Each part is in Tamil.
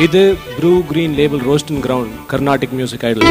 இது Bru green label roast and ground Carnatic music idol.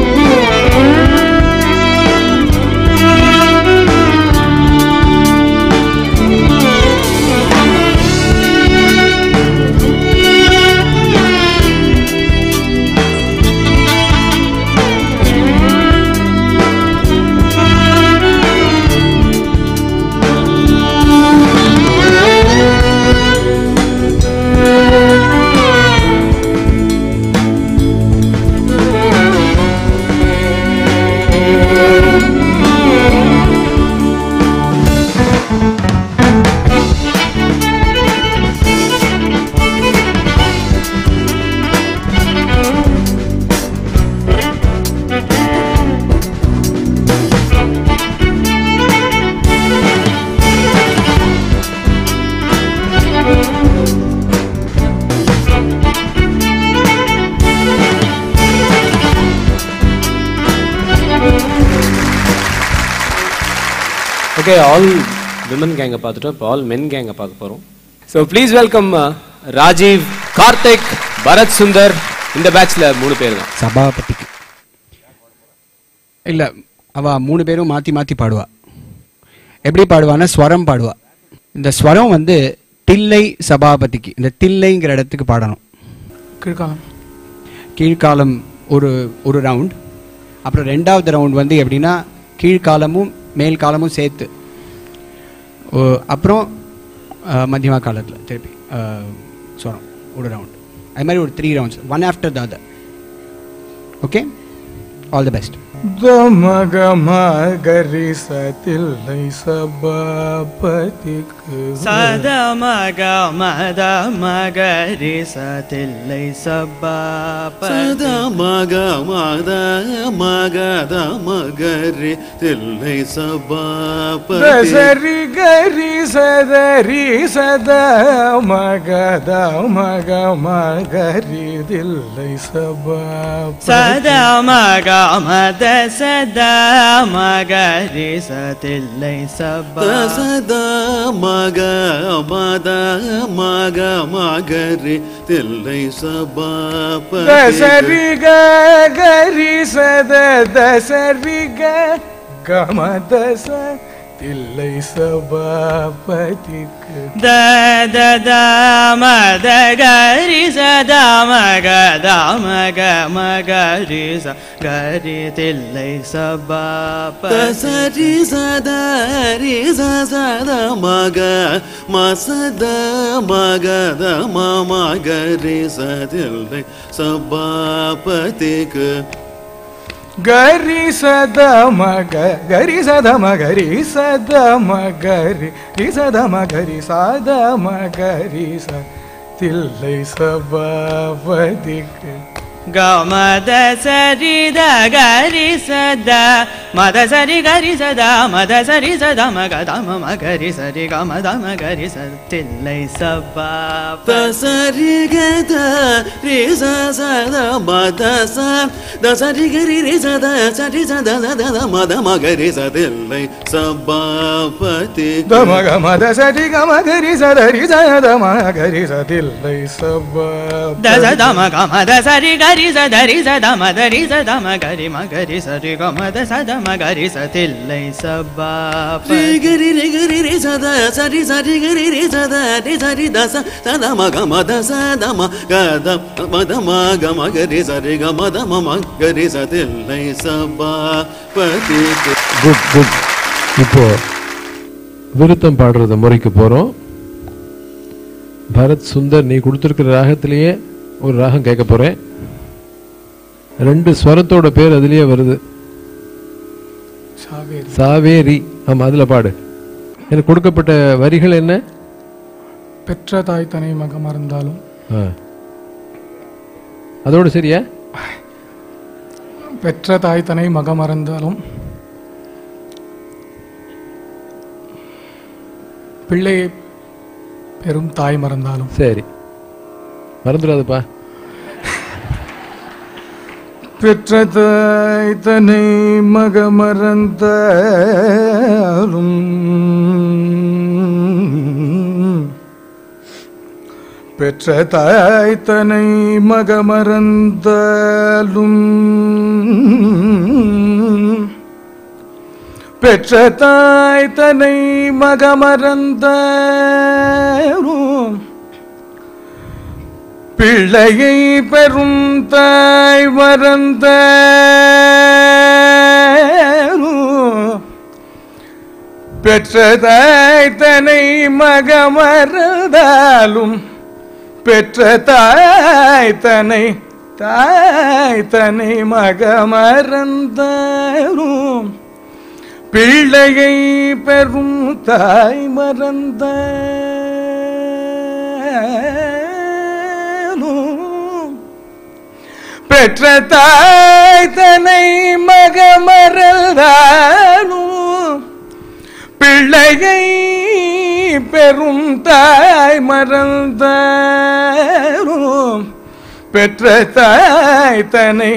Okay, all women gang பார்த்துட்டோம். இப்போ all men gang பார்க்க போறோம். So please welcome Rajiv, Karthik, Bharat Sundar. இந்த பேட்ச்ல 3 பேர் தான். சபாபதிக்கு இல்ல, அவ 3 பேரும் மாத்தி மாத்தி பாடுவா. எப்படி பாடுவான்னா ஸ்வரம் பாடுவா. இந்த ஸ்வரம் வந்து தில்லை சபாபதிக்கு, இந்த தில்லைங்கிற இடத்துக்கு பாடணும். கீழ்காலம் ஒரு ரவுண்ட், அப்புறம் ரெண்டாவது ரவுண்ட் வந்து எப்படின்னா கீழ்காலமும் மேல் காலமும் சேர்த்து, அப்புறம் மத்தியமா காலத்தில் திருப்பி ஸ்வரம் ஒரு ரவுண்ட். அது மாதிரி ஒரு 3 rounds, one after the other. Okay, all the best. மகரி சதில்லை சபாபதிக்கு சதமக மத மகரி சதில்லை சபாபதி சதமக மத மகத மகரி தில்லை சபாபதி சரி கரி சதரி சத மகத மக மகரி தில்லை சபாபதி சதமக மத சதா மகரி சதில்லை சபா சதா மக மத மக மகரி தில்லை சபாபதி தசரி கரி சத தசரி கமதச தில்லை சபாபதிக்கு த மத கரி சதா மக மகரி ச கரி தில்லை சபாபதி சரி சதரி சத மக மசத மகத மகரி சதில்லை சபாபதிக்கு கரி சத மக கரி சத மகரி சத மகரி சத மகரி சத மகரி ச தில்லை சபாபதிக்கு மத சரி த கரி சத மத சரி கரி சத மத சரி சத மகத மகரி சரி கமத மகரி சதில்லை சபாபதி சரி கத ரி சத மத ச த சரி கரி ரி சத சரி சத சத மத மகரி சதில்லை சபாபதி மக மத சரி கமகரி சதரி சத மகரி சதில்லை சபாபதி த மக மத சரி கரி சதரி சத மதரி சத மகரி மகரி சரி கமத சத மகரி சதில்லை சபாபதி கரி ரி கரி ரி சத சரி சரி கரி ரி சத ரி சரி தச சத மக மத சத மகத மத மக மகரி சரி கமத மகரி சதில்லை சபாபதி. Good good. இப்போ விருத்தம் பாடுறத முறைக்கு போறோம். பரத் சுந்தர், நீ கொடுத்துருக்கிற ராகத்திலேயே ஒரு ராகம் கேட்க போறேன். 2 ஸ்வரத்தோட பேர் அதுலயே வருது, சாவேரி. ஆமா, அதுல பாடு. எனக்கு கொடுக்கப்பட்ட வரிகள் என்ன? பெற்ற தாய் தனை மக மறந்தாலும். அதோடு சரியா? பெற்ற தாய் தனை மக மறந்தாலும் பிள்ளை பெரும் தாய் மறந்தாலும். சரி, மறந்துடாதுப்பா. பெற்ற தாய் தனை மக மறந்தாலும் பெற்ற தாய் தனை மகமறந்தாலும் பெற்ற தாய் தனை மகமறந்தாலும் பிள்ளையை பெறும் தாய் மறந்தாலும் பெற்ற தாய் தனை மகமறந்தாலும் பெற்ற தாய் தனை மகமறந்தாலும் பிள்ளையை பெறும் தாய் மறந்தாலும் பெற்ற தாய் தனை மகமறந்தாலும் பிள்ளையை பெறும் தாய் மறந்தாலும் பெற்ற தாய் தனை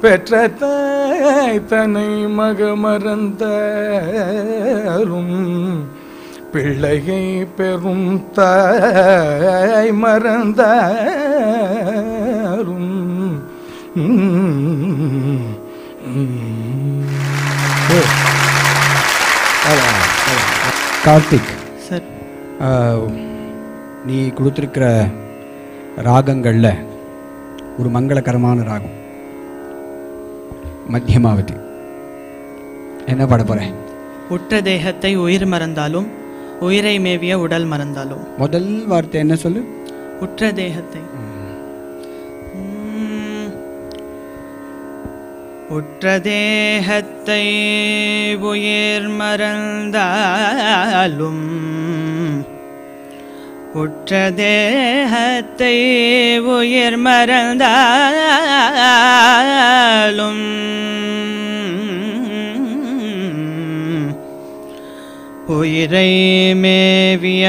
மகமறந்தாலும் பிள்ளையை பெறும் தாய் மறந்தாலும் கார்த்திக், சார் நீ கொடுத்துருக்கிற ராகங்களில் ஒரு மங்களகரமான ராகம் மத்தியமாவதி. என்ன பாட போகிறேன்? உற்ற தேகத்தை உயிர் மறந்தாலும் உயிரை மேவிய உடல் மறந்தாலும். முதல் வார்த்தை என்ன சொல்லு? உற்ற தேகத்தை. உற்ற தேகத்தை உயிர் மறந்தாலும் உற்ற தேகத்தை உயிர் மறந்தாலும் உயிரை மேவிய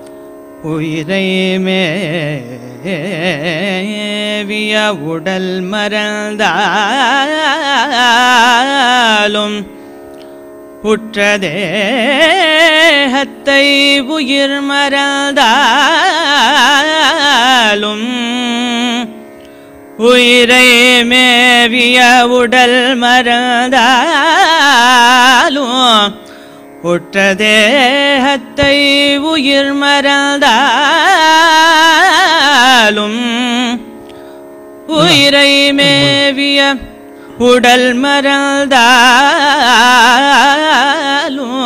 உடல் மறந்தாலும் உற்ற தேகத்தை உயிர் மறந்தாலும் உயிரை மேவிய உடல் மறந்தாலும் உற்ற தேகத்தை உயிர் மறந்தாலும் உயிரை மேவிய உடல் மறந்தாலும்.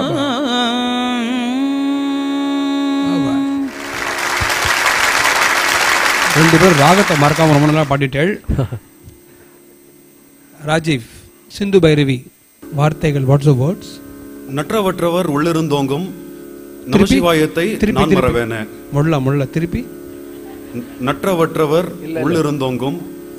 ரெண்டு பேரும் ராகத்தை மறக்காம ரொம்ப நல்லா பாடிட்டேள். ராஜீவ், சிந்து பைரவி வார்த்தைகள், வாட்ஸ் வேர்ட்ஸ்? நற்றவற்றவர் உள்ளிருந்தோங்கும் நமசிவாயத்தை நான் மறவேன. முள்ள திருப்பி. நற்றவற்றவர் உள்ளிருந்தோங்கும்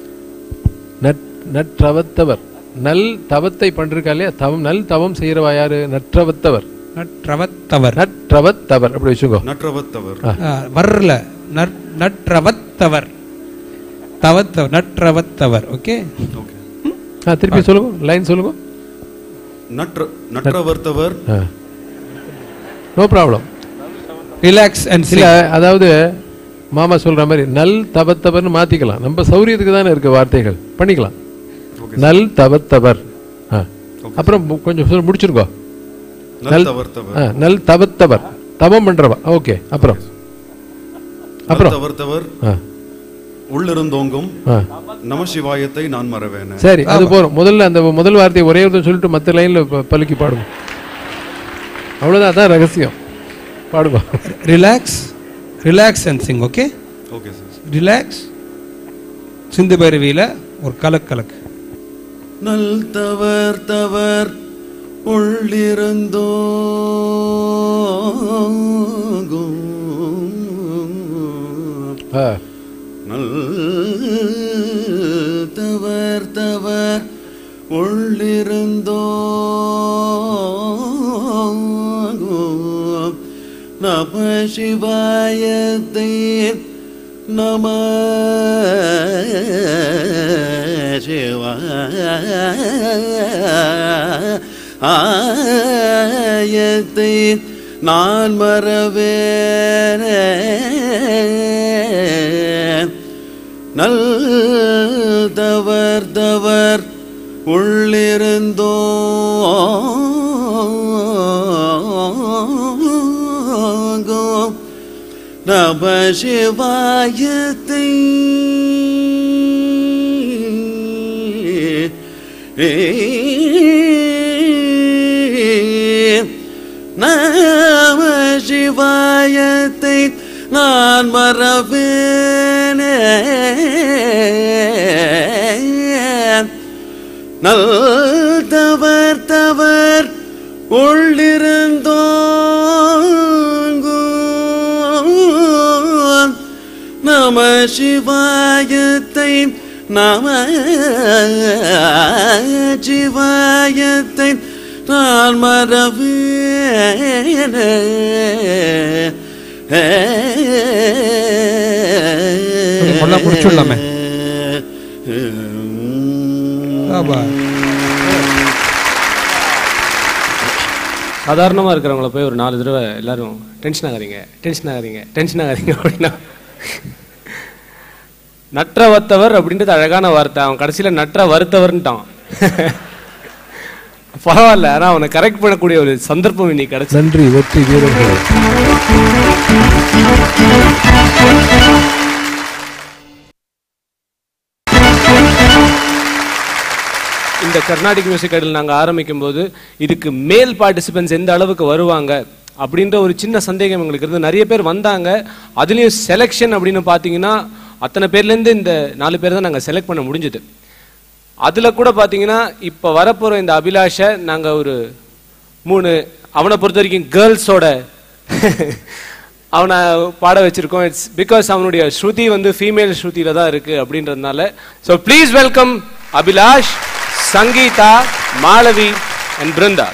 நற்றவத்தவர். நல் தவத்தை பண்றாலே தவம், நல் தவம் செய்யறவா யாரு? நற்றவத்தவர். நற்றவத்தவர் அப்படி வச்சுக்கோ. நற்றவத்தவர் வரல. நற்றவத்தவர் நற்றவத்தவர். ஓகே, திருப்பி சொல்லுங்க, லைன் சொல்லுங்க. நற்றவர்த்தவர். நோ ப்ராப்ளம், ரிலாக்ஸ் அண்ட் இல்ல. அதாவது மாமா சொல்ற மாதிரி நல் தவத்தவர்னு மாத்திக்கலாம். நம்ம சௌரியத்துக்கு தானே இருக்கு, வார்த்தைகள் பண்ணிக்கலாம். நல் தவத்தவர். அப்புறம் கொஞ்சம் முடிச்சிருக்கோ. நல் தவத்தவர், தவம் பண்றவா. ஓகே, அப்புறம் தவர்த்தவர் உள்ளிருந்தோங்கும் நமசிவாயத்தை நான் மறவேன. சரி, அது போறோம். முதல்ல அந்த முதல் வார்த்தையை ஒரே ஒரு சொல்லிட்டு மற்ற லைன்ல பலுக்கி பாடுங்க. அவ்வளவுதான், அதான் ரகசியம். பாடுங்க. Relax and sing. Okay, okay sir. Relax. Sindhu பைரவியில ஒரு கலக்கு. நல் தவர் உள்ளிருந்தோங்கும் நல் தவர் உள்ளிருந்தோங்கும் நம சிவாயத்தை நம சிவாயத்தை நான் மறவேனே நல் தவர் தவர் உள்ளிருந்தோ நம சிவாயத்தை நம சிவாயத்தை நான் மறவேனே நல் தவர் தவர் உள்ளிருந்தோங்கும் நம சிவாயத்தை நம சிவாயத்தை நான் மறவேனே முடிச்சுடலாமே. சாதாரணமாக இருக்கிறவங்கள போய் ஒரு 4 தடவை எல்லாரும் டென்ஷன் ஆகாதீங்க டென்ஷன் ஆகாதீங்க டென்ஷன் ஆகாதீங்க அப்படின்னா நற்ற வத்தவர் அப்படின்றது அழகான வார்த்தை. அவன் கடைசியில் நற்ற வருத்தவர்ன்ட்டான். பரவாயில்ல, ஆனால் அவனை கரெக்ட் பண்ணக்கூடிய ஒரு சந்தர்ப்பம் இன்னைக்கு கிடைச்சு. நன்றி வெற்றி வீரர்கள். இந்த கர்நாடிக் மியூசிக் ஐடல் நாங்கள் ஆரம்பிக்கும் போது இதுக்கு மேல் பார்ட்டிசிபென்ட்ஸ் எந்த அளவுக்கு வருவாங்க அப்படின்ற ஒரு சின்ன சந்தேகம் எங்களுக்கு இருந்து நிறைய பேர் வந்தாங்க. அதுலேயும் செலெக்ஷன் அப்படின்னு பார்த்தீங்கன்னா அத்தனை பேர்லேருந்து இந்த 4 பேர் தான் நாங்கள் செலக்ட் பண்ண முடிஞ்சது. அதில் கூட பார்த்தீங்கன்னா இப்போ வரப்போகிற இந்த அபிலாஷை நாங்கள் ஒரு 3 அவனை பொறுத்த வரைக்கும் கேர்ள்ஸோட அவனை பாட வச்சிருக்கோம். இட்ஸ் பிகாஸ் அவனுடைய ஸ்ருதி வந்து ஃபீமேல் ஸ்ருதியில தான் இருக்கு அப்படின்றதுனால. So please welcome Abhilash, Sangeetha, Malavi and Brinda.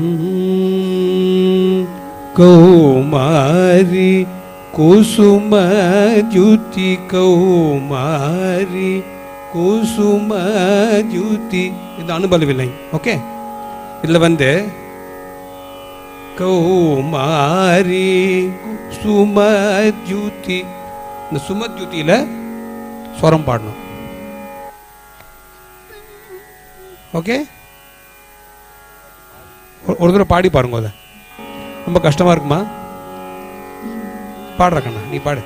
கௌமாரி குசும ஜுதி கௌமாரி குசும ஜுதி, இது அனுபவவில்லை. ஓகே, இதில் வந்து கௌமாரி சுமத்யுதி, இந்த சுமத்யுதியில ஸ்வரம் பாடணும். ஓகே, ஒரு தடவை பாடி பாருங்க. அதை ரொம்ப கஷ்டமா இருக்குமா? பாடுற கண்ணா, நீ பாடு.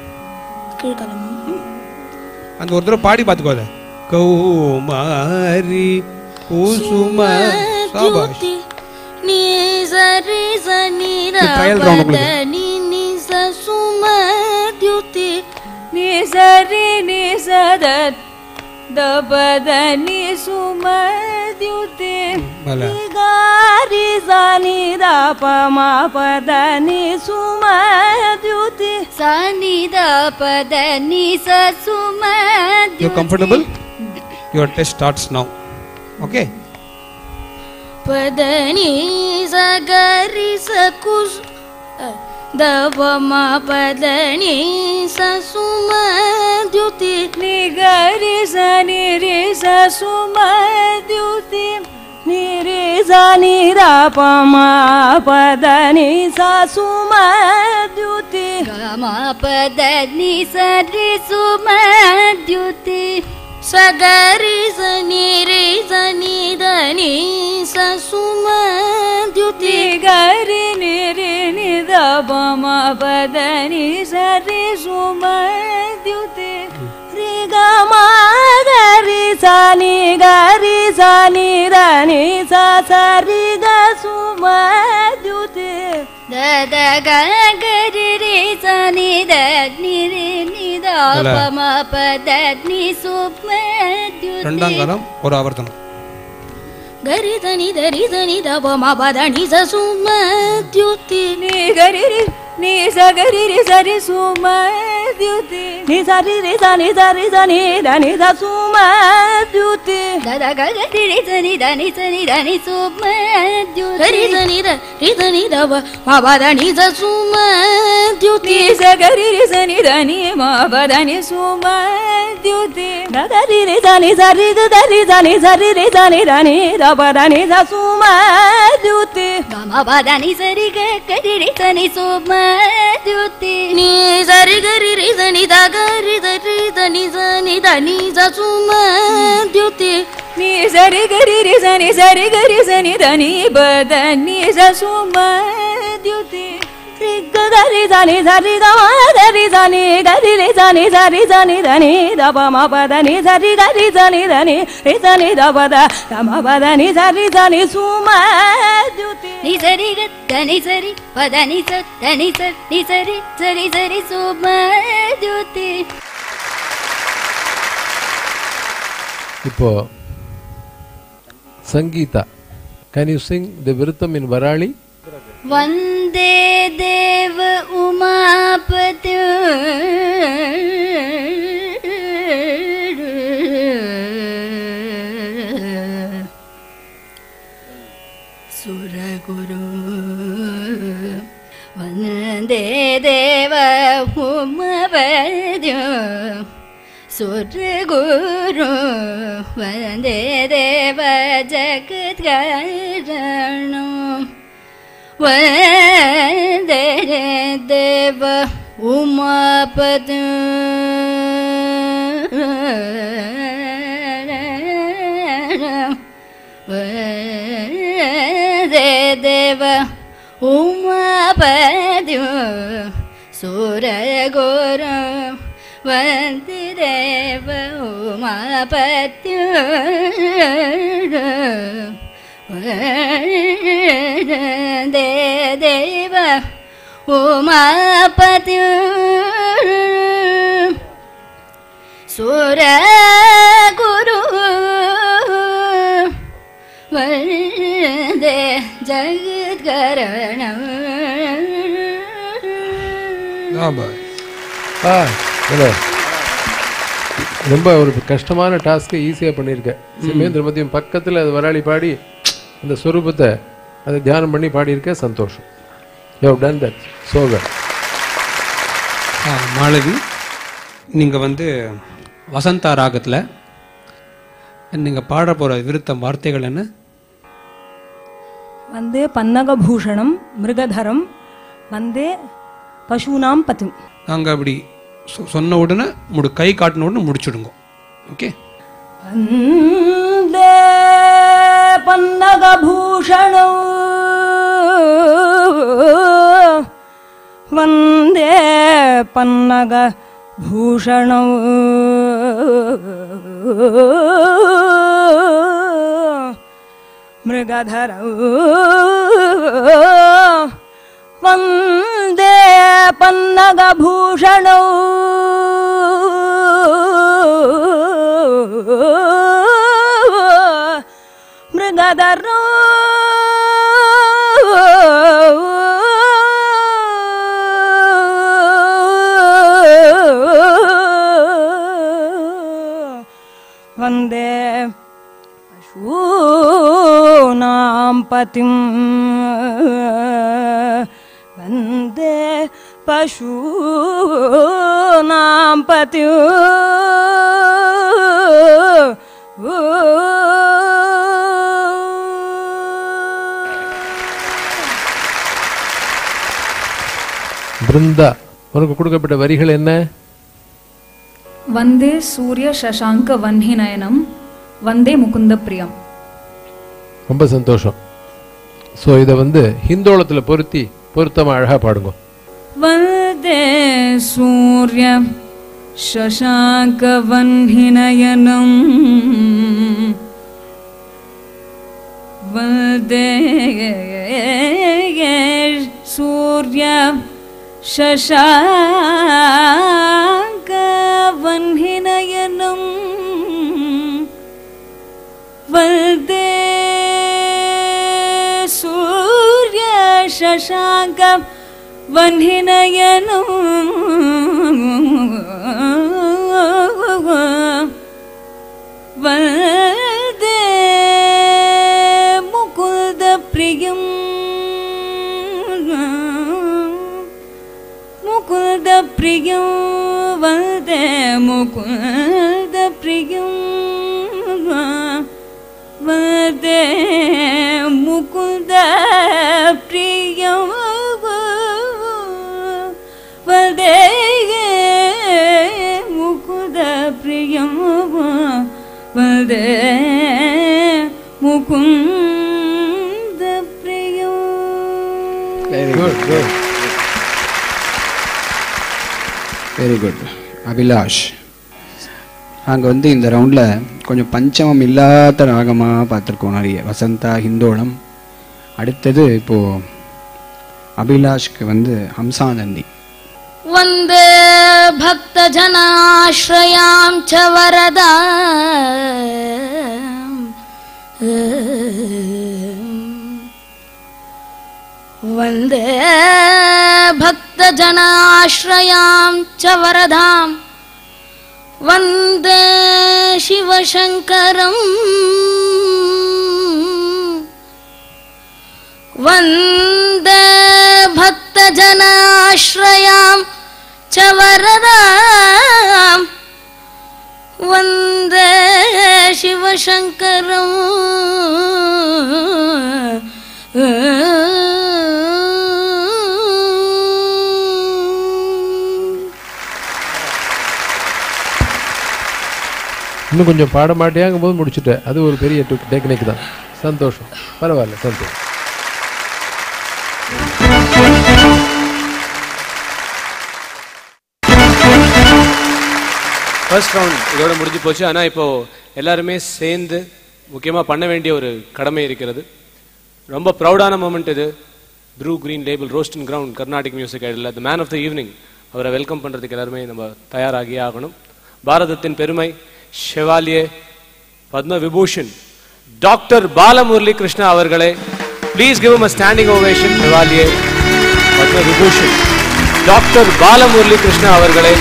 அந்த ஒரு தடவை பாடி பார்த்துக்கோ. அதை கௌமாரி குசும சாபாஷ். Trial round You're comfortable? Your test starts now. Okay? Padani sagari sakus davama padani sasuma dyuti nigari saniri sasuma dyuti niri sanirapama padani sasuma dyuti gama padani sari suma dyuti sagari saniri sanidani sasuma dyuti gari niri nidabama padani sari suma dyuti rigama gari sani dani sasari gasuma dyuti dada gari ri sani dani nidabama padani suma dyuti. ரெண்டாம் காலம் ஒரு ஆவர்த்தனம். gari dani dabama padani sasuma dyuti ni gari ri ni sagari ri sari suma dyuti ni sari ri sani dani sasuma dyuti dada gari ri sani dani suma dyuti gari dani dabama padani sasuma dyuti ni sagari ri sani dani ma padani suma dyuti dada ri sani sari dani sari ri sani dani dabadani sasuma dyuti gama padani sari gari ri sani suma dyuti ni sari gari ri sani da gari dani sani da ni sa suma dyuti ni sari gari ri sa ni da ni ba da ni sa suma dyuti gari sa ni da ma da ri sa ni gari ri sa ni da ni da ba ma ba da ni sa ri gari sa ni da ni ri sa ni da ba da ma ba da ni sa ni suma dyuti ni sari ga ni sari pa da ni sa ni sari sari suma dyuti. இப்போ Sangeetha, can you sing the Virtham in Varali? वन्दे देव उमापति सुरगुरु वन्दे देव उमापति सुरगुरु वन्दे देव जगत्कारणं वन्दे देव उमापति वन्दे देव उमापति सुरगुरु वन्दे देव उमापति वन्दे देव उमापति सुरगुरु वन्दे जगत्कारणं. ரொம்ப ஒரு கஷ்டமான டாஸ்க்கை ஈஸியாக பண்ணியிருக்க. சிமேந்திர மதியம் பக்கத்தில் அது வராளி பாடி அந்த ஸ்வரூபத்தை அதை தியானம் பண்ணி பாடியிருக்க. சந்தோஷம். You have done that so well. Malavi, நீங்கள் வசந்தா ராகத்தில் நீங்கள் பாட போகிற விருத்தம் வார்த்தைகள் என்ன? वन्दे पन्नगभूषणं मृगधरं वन्दे पशूनां पतिं. நாங்கள் அப்படி சொன்ன உடனே கை காட்டின உடனே முடிச்சுடுங்க. ஓகே. वन्दे पन्नगभूषणं वन्दे पन्नगभूषणं मृगधरं वन्दे पन्नगभूषणं मृगधरं वन्दे पशूनां पतिं वन्दे पशूनां पतिं பிருந்தா, உனக்கு கொடுக்கப்பட்ட வரிகள் என்ன? वन्दे सूर्य शशांक वह्निनयनं वन्दे मुकुंद प्रियम. ரொம்ப சந்தோஷம். ஸோ இதை ஹிந்தோளத்தில் பொருத்தமாக அழகாக பாடுங்க. वन्दे सूर्य शशांक वह्निनयनं वन्दे सूर्य शशांक वह्निनयनं वन्दे सूर्य शशांक वह्निनयनं वन्दे मुकुंद प्रियं मुकुंद प्रियं वन्दे मुकुंद प्रियं वन्दे मुकुंद प्रियं वन्दे मुकुंद பிரியம் வந்தே முகுந்த பிரியம். Very good, very good. Abhilash, நாங்கள் இந்த ரவுண்டில் கொஞ்சம் பஞ்சமம் இல்லாத ராகமாக பார்த்துருக்கோம் நிறைய. வசந்தா, ஹிந்தோளம். அடுத்தது இப்போது அபிலாஷ்க்கு ஹம்சானந்தி. வந்தே பக்த ஜனாஸ்ரயாம் ச வரதா வந்தே பக்த ஜனாஸ்ரயாம் ச வரதாம் வந்தே சிவசங்கரம் வந்தே பக்த ஜனாஸ்ரயாம் ச வரதாம் வந்தே சிவசங்கரம். இன்னும் கொஞ்சம் பாட மாட்டேங்கும் போது முடிச்சுட்டேன். அது ஒரு பெரிய டெக்னிக் தான். சந்தோஷம், பரவாயில்ல, சந்தோஷம். ஃபர்ஸ்ட் ரவுண்ட் இதோட முடிஞ்சு போச்சு. ஆனால் இப்போ எல்லாருமே சேர்ந்து முக்கியமாக பண்ண வேண்டிய ஒரு கடமை இருக்கிறது. ரொம்ப ப்ரௌடான மூமெண்ட் இது. Bru green label roast and ground Carnatic music ஐடலில் the man of the evening அவரை வெல்கம் பண்ணுறதுக்கு எல்லாருமே நம்ம தயாராகியே ஆகணும். பாரதத்தின் பெருமை ஷெவாலியே பத்ம விபூஷன் டாக்டர் பாலமுரளி கிருஷ்ணா அவர்களே, please give him a standing ovation. Chevalier Padma Vibhushan doctor Balamurali Krishna அவர்களே.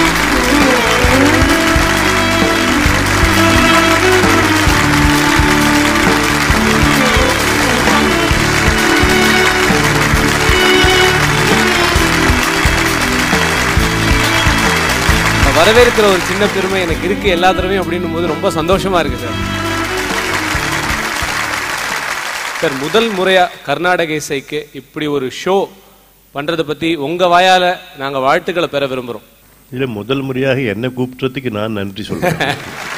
வரவேற்கிற ஒரு சின்ன பெருமை எனக்கு இருக்கு எல்லா தடவையும் அப்படின்னும் போது ரொம்ப சந்தோஷமா இருக்கு சார். சார், முதல் முறையா கர்நாடக இசைக்கு இப்படி ஒரு ஷோ பண்றதை பத்தி உங்க வாயால நாங்க வாழ்த்துக்களை பெற விரும்புறோம். இல்ல, முதல் முறையாக என்ன கூப்பிட்டதுக்கு நான் நன்றி சொல்றேன்.